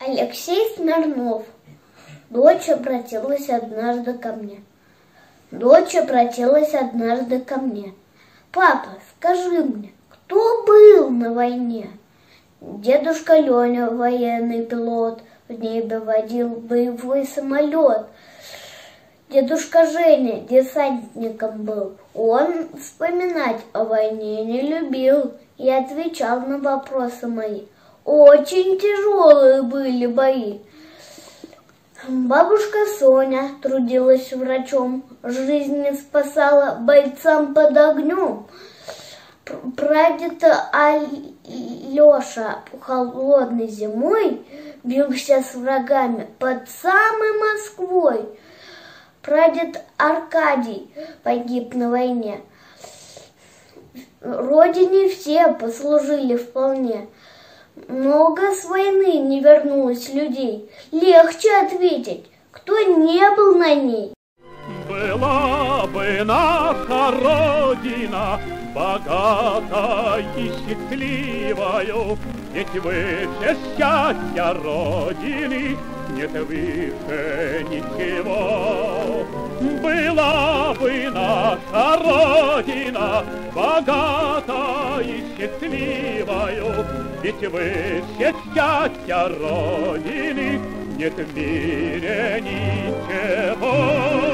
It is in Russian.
Алексей Смирнов. Дочь обратилась однажды ко мне. Дочь обратилась однажды ко мне. Папа, скажи мне, кто был на войне? Дедушка Леня, военный пилот, в небе водил боевой самолет. Дедушка Женя десантником был. Он вспоминать о войне не любил и отвечал на вопросы мои. Очень тяжелые были бои. Бабушка Соня трудилась врачом, жизни спасала бойцам под огнем. Прадед Алеша холодной зимой бился с врагами под самой Москвой. Прадед Аркадий погиб на войне. Родине все послужили вполне. Много с войны не вернулось людей. Легче ответить, кто не был на ней. Была бы наша Родина богатой и счастливою, ведь выше счастья Родины нет выше ничего. Была бы наша Родина богатой и счастливою, ведь выше счастья Родины нет в мире ничего.